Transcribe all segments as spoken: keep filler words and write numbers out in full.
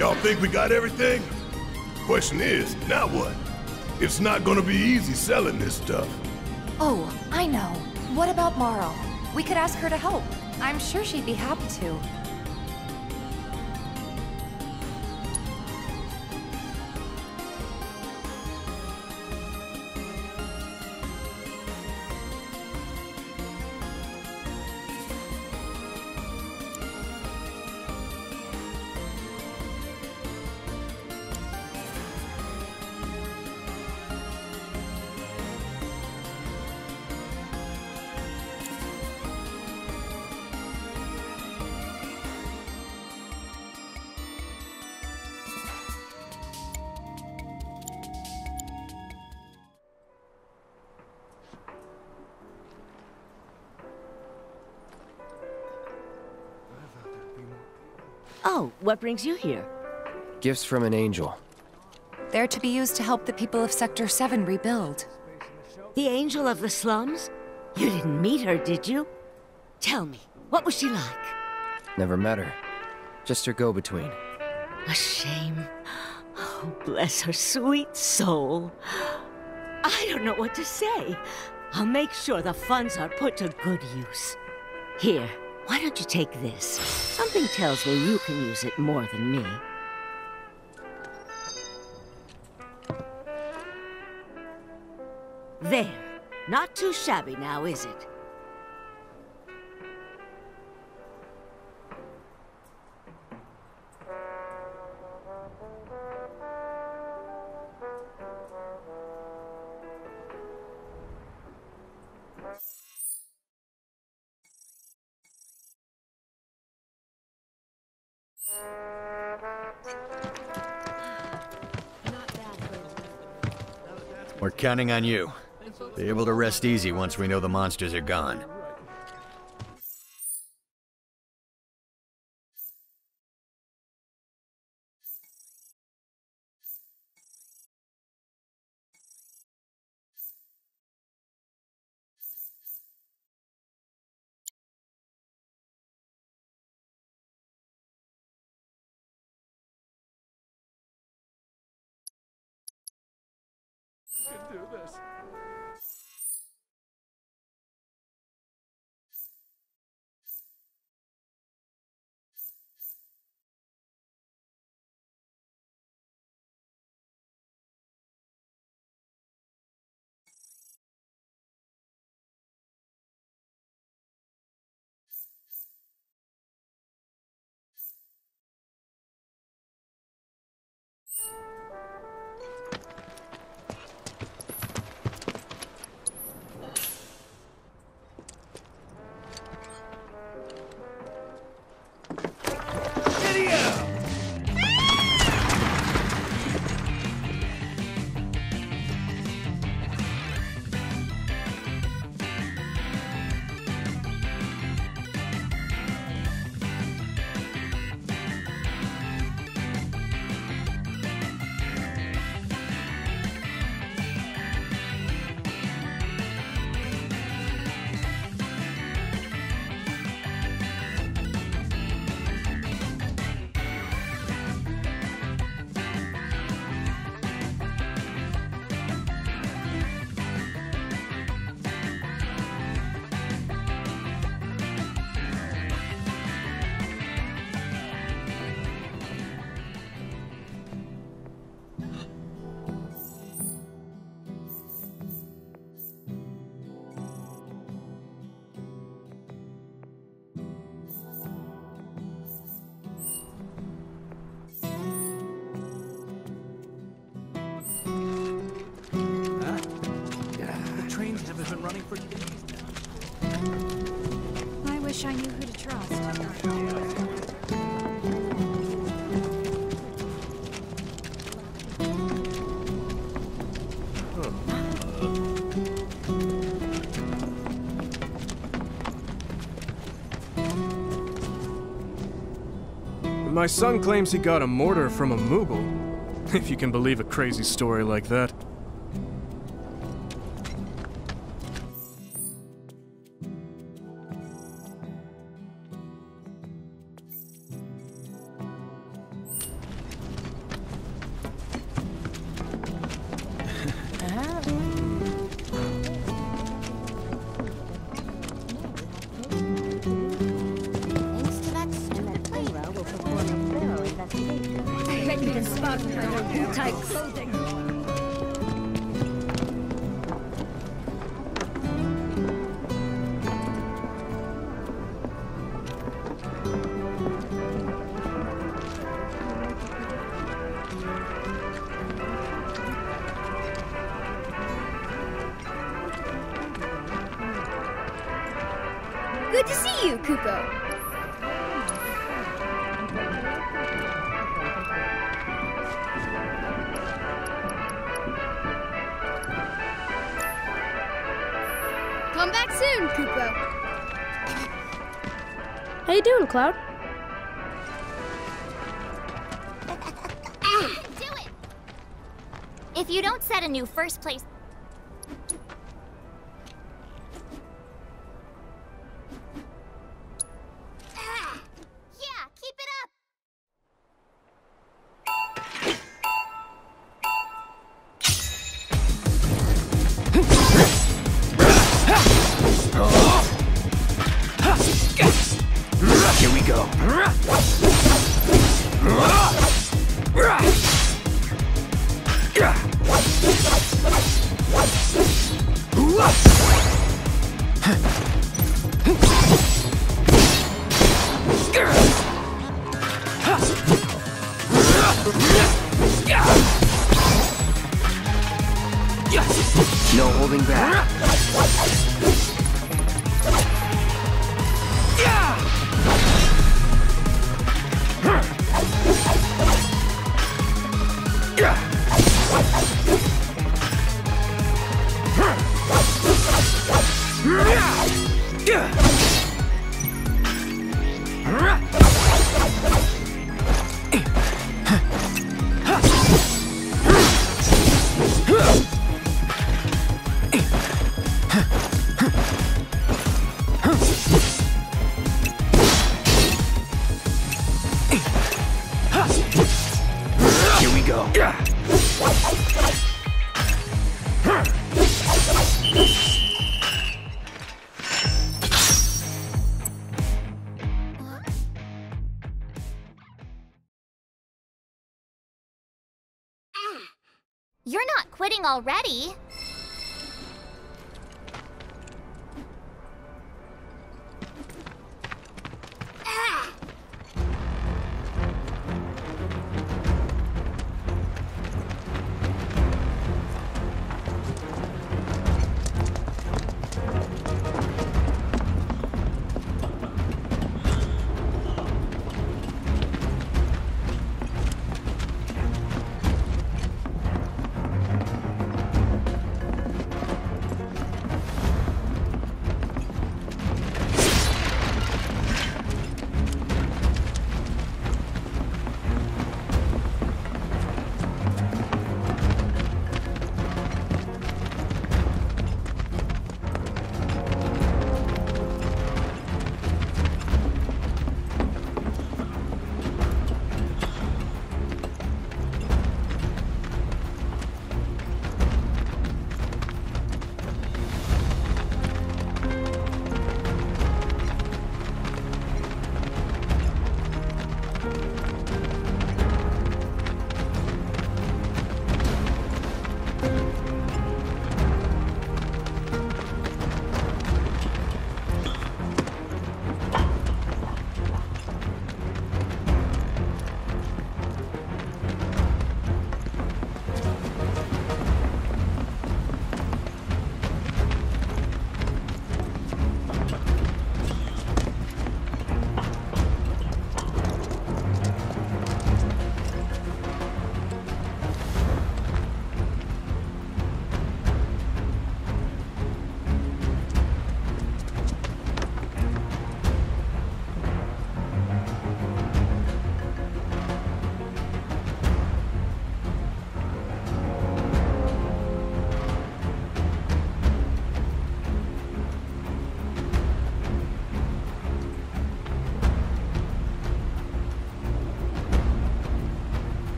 Y'all think we got everything? Question is, now what? It's not gonna be easy selling this stuff. Oh, I know. What about Marle? We could ask her to help. I'm sure she'd be happy to. Oh, what brings you here? Gifts from an angel. They're to be used to help the people of Sector seven rebuild. The angel of the slums? You didn't meet her, did you? Tell me, what was she like? Never met her. Just her go-between. A shame. Oh, bless her sweet soul. I don't know what to say. I'll make sure the funds are put to good use. Here, why don't you take this? Something tells me you can use it more than me. There. Not too shabby now, is it? We're counting on you. Be able to rest easy once we know the monsters are gone. You can do this. Been running for days now. I wish I knew who to trust. My son claims he got a mortar from a Moogle. If you can believe a crazy story like that. Tight. Good to see you, Kuko. Come back soon, Kuko. How you doing, Cloud? Do it! If you don't set a new first place... Yeah, keep it up! Here we go. No holding back. Here we go. You're not quitting already.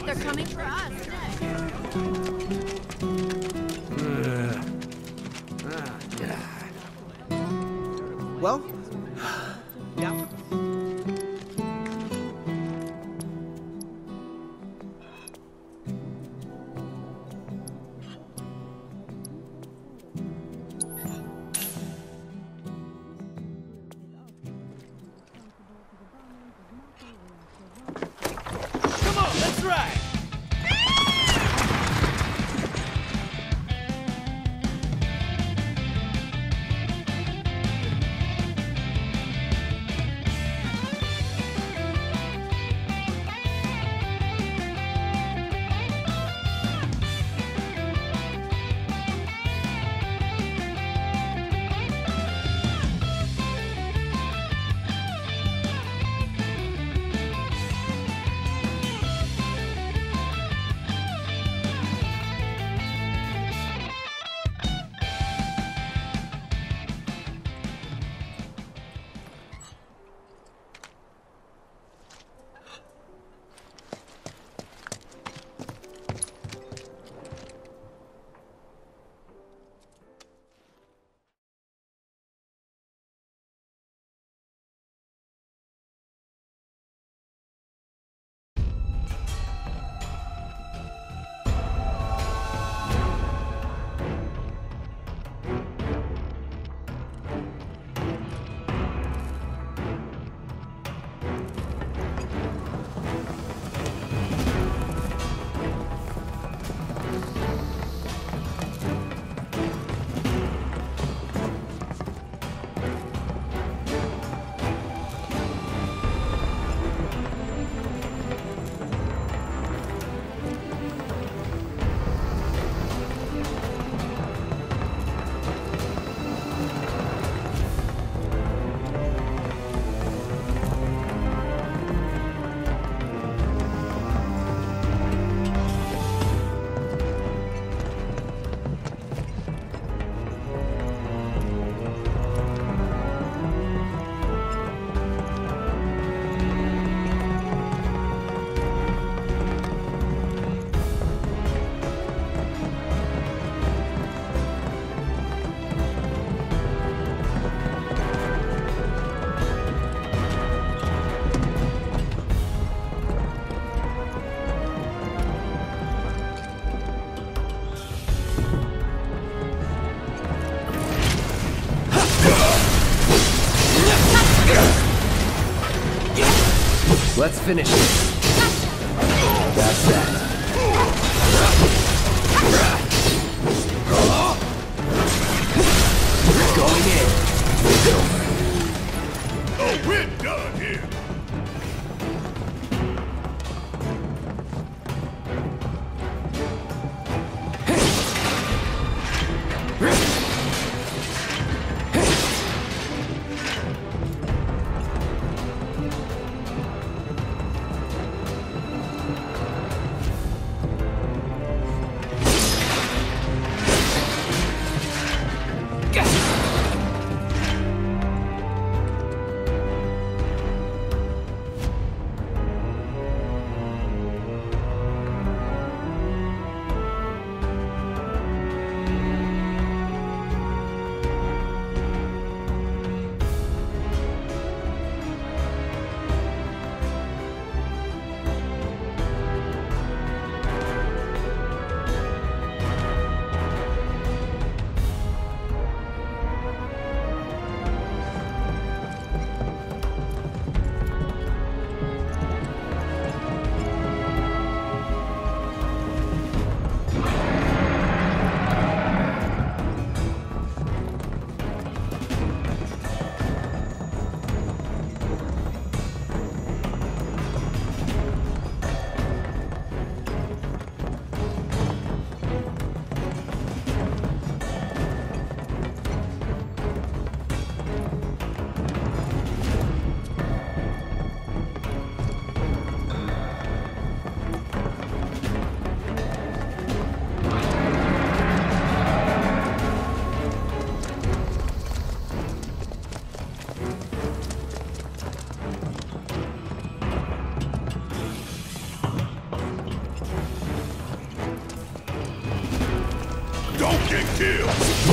They're coming for us next. Well, yeah. Come on, let's ride! Let's finish it. That's that. Going in. Oh, we're done here.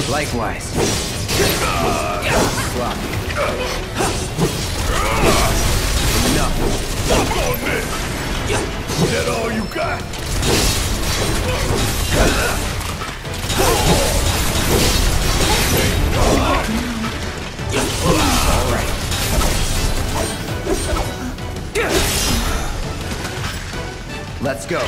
Likewise. Sloppy. Enough. Fuck on this! Is that all you got? All right. Let's go.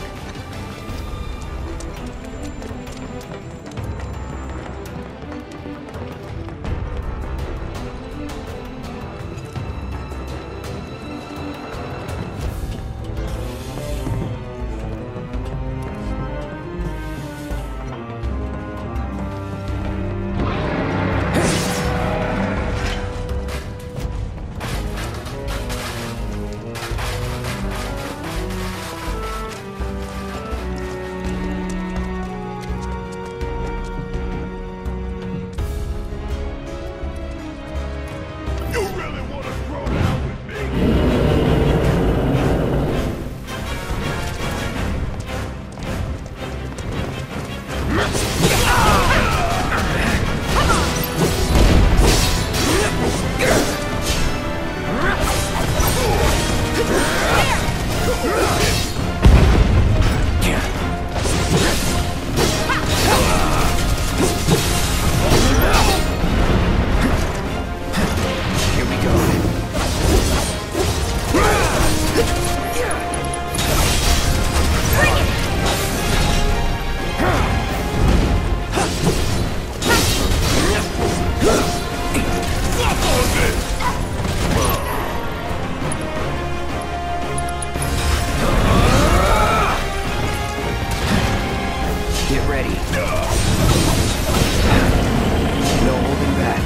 You really want to throw down with me? Here we go. Fuck on this! Get ready. No holding back.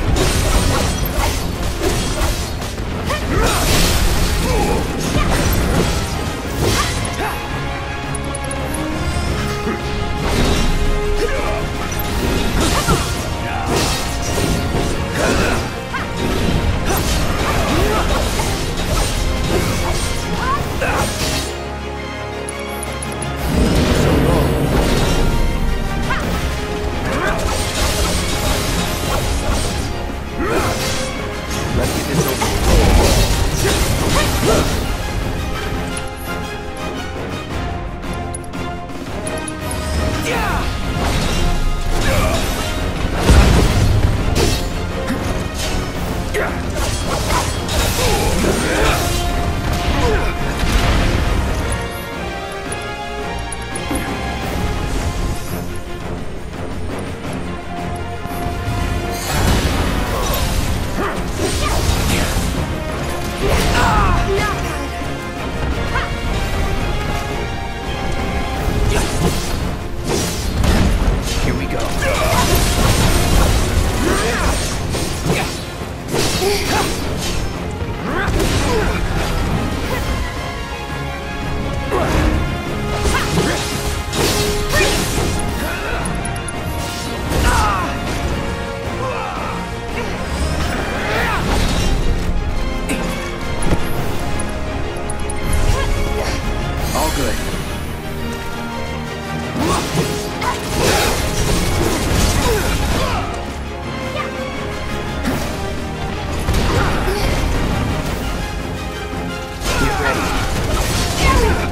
Let's get this over with. Here we go. All good. Get ready.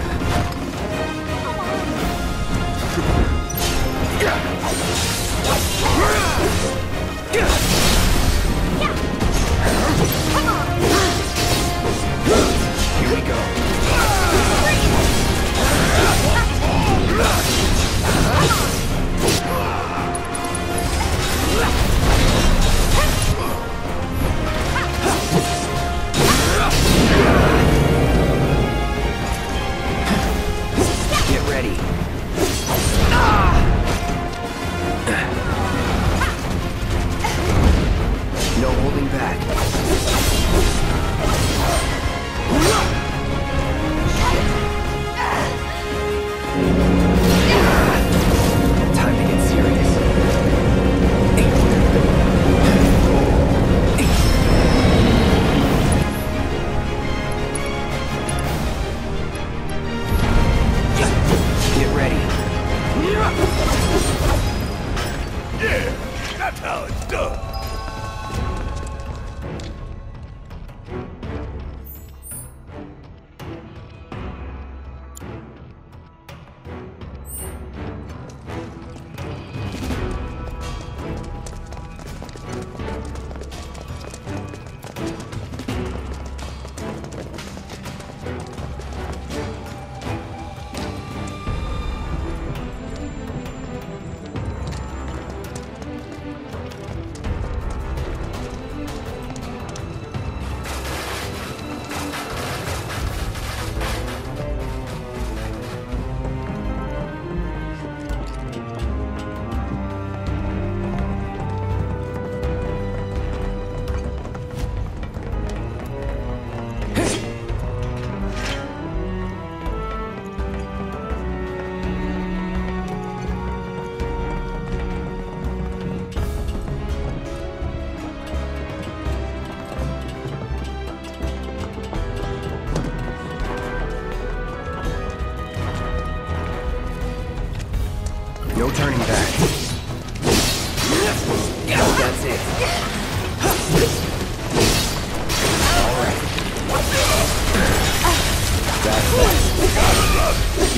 Here we go. Get ready. No holding back. Time to get serious. Get ready. Yeah!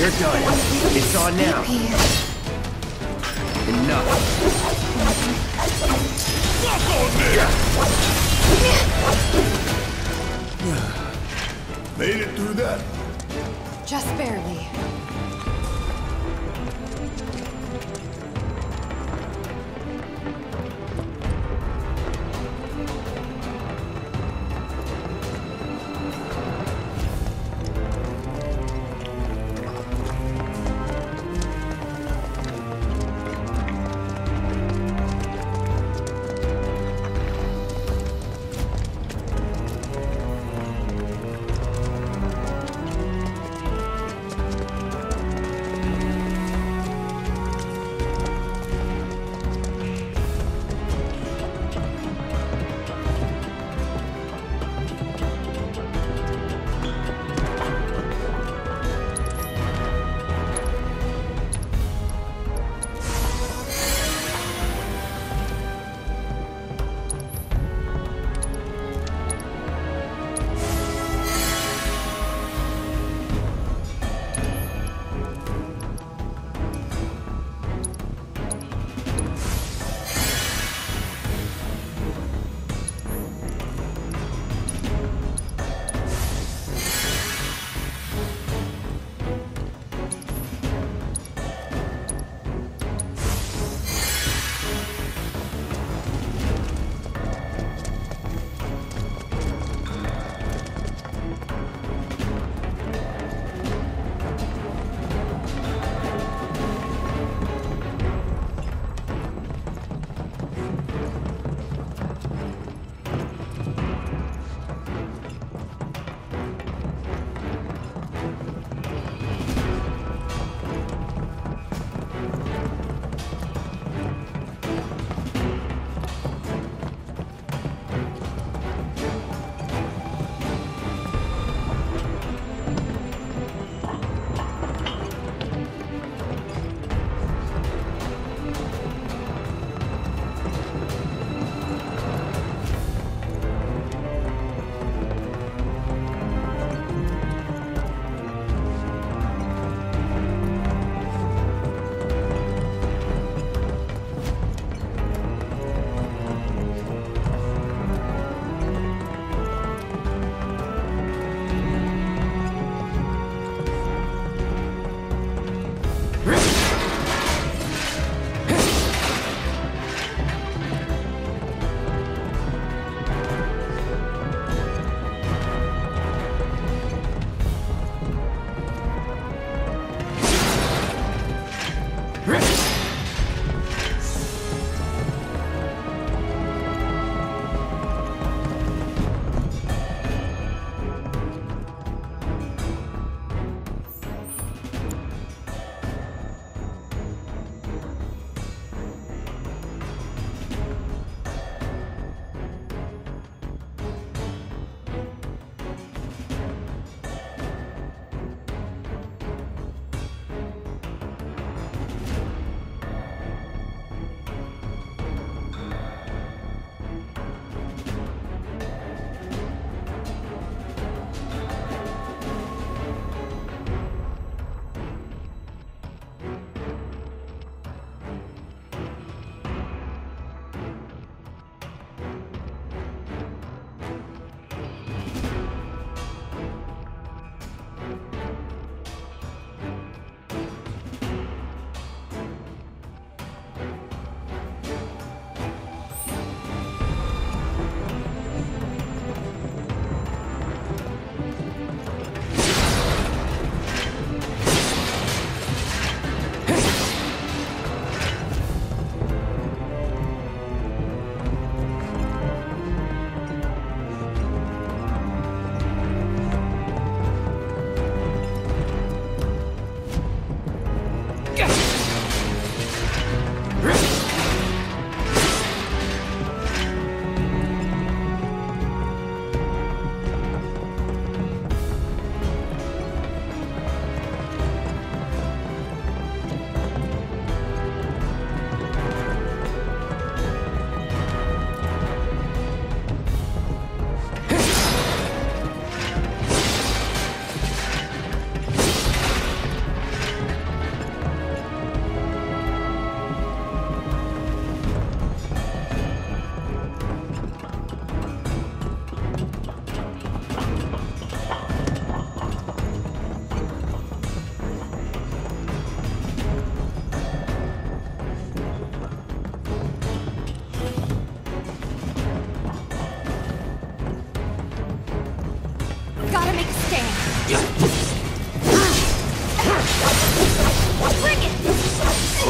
You're done. It's on now. Enough. Fuck on this! Made it through that. Just barely.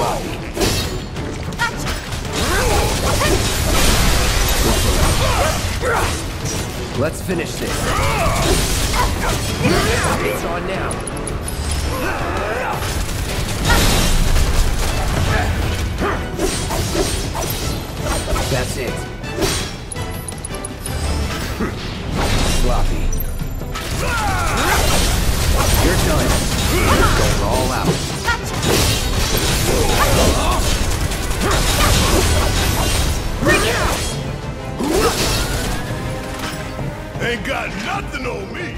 Sloppy. Let's finish this. It's on now. That's it. Sloppy. You're done. Going all out. Ain't got nothing on me.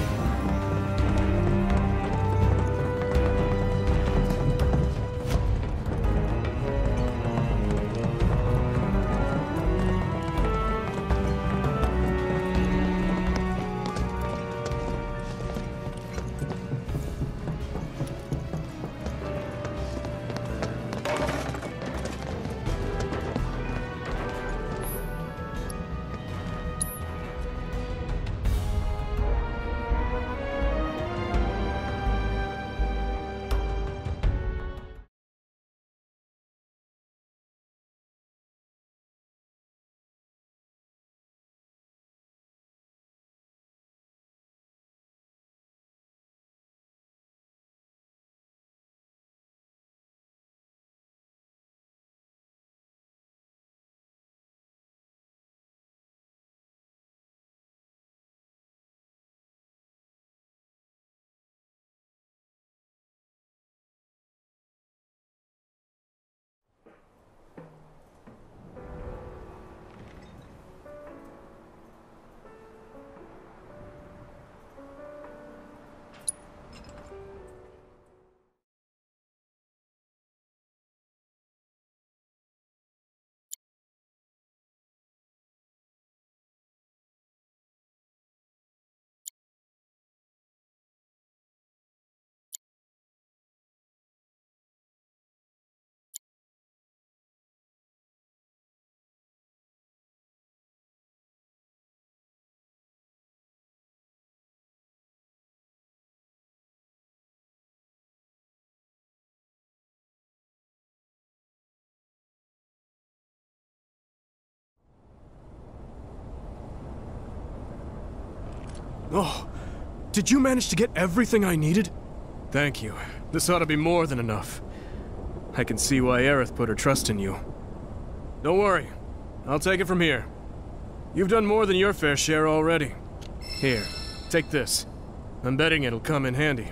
Oh, did you manage to get everything I needed? Thank you. This ought to be more than enough. I can see why Aerith put her trust in you. Don't worry. I'll take it from here. You've done more than your fair share already. Here, take this. I'm betting it'll come in handy.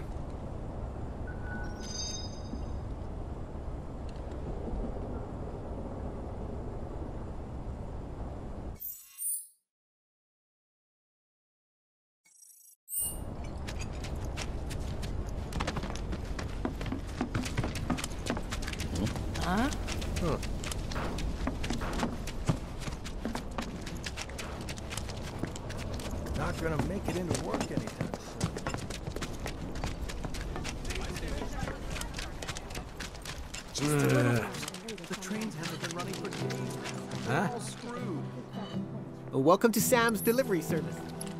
Huh? Huh. Not gonna make it into work anytime soon. Uh. The trains haven't been running for days. Huh? All screwed. Welcome to Sam's delivery service.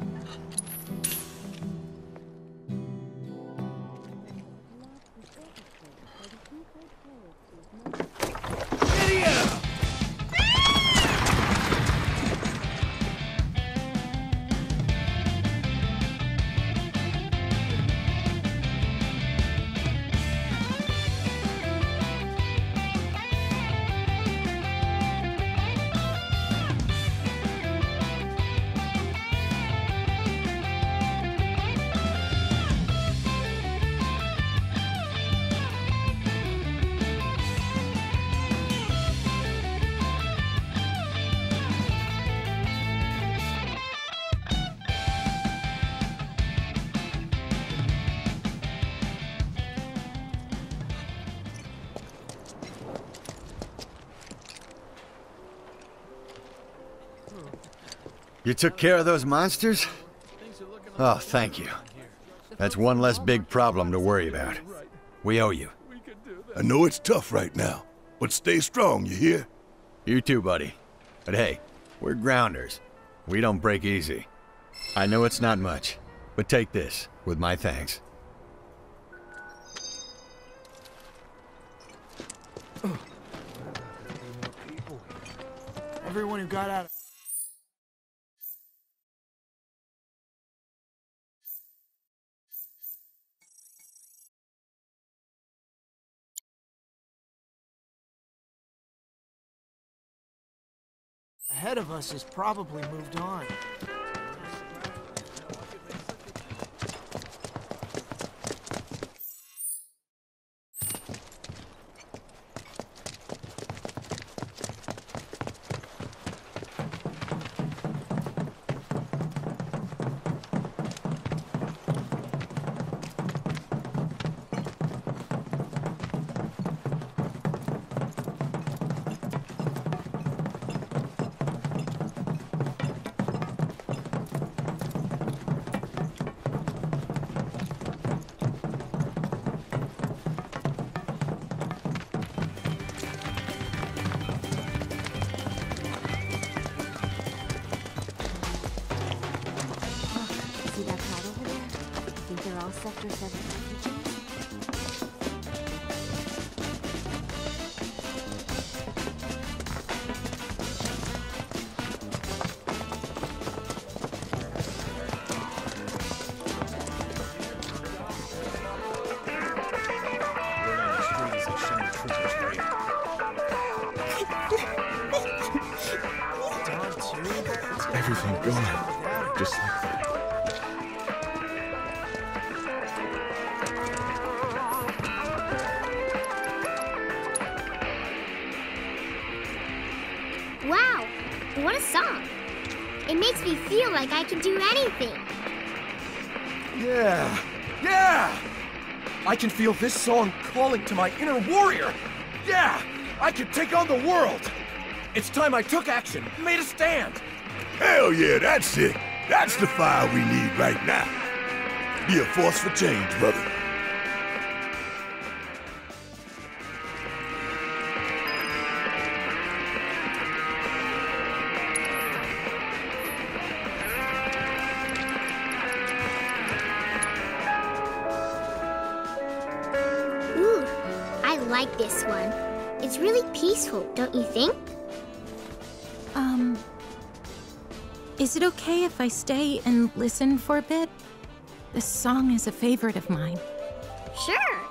You took care of those monsters? Oh, thank you. That's one less big problem to worry about. We owe you. I know it's tough right now, but stay strong, you hear? You too, buddy. But hey, we're grounders. We don't break easy. I know it's not much, but take this with my thanks. Everyone who got out of... ahead of us has probably moved on. See that crowd over there? I think they're all Sector seven refugees. Everything gone. Just like that. Wow, what a song. It makes me feel like I can do anything. Yeah, yeah! I can feel this song calling to my inner warrior. Yeah, I can take on the world. It's time I took action, made a stand. Hell yeah, that's it. That's the fire we need right now. Be a force for change, brother. Ooh, I like this one. It's really peaceful, don't you think? Um... Is it okay if I stay and listen for a bit? This song is a favorite of mine. Sure.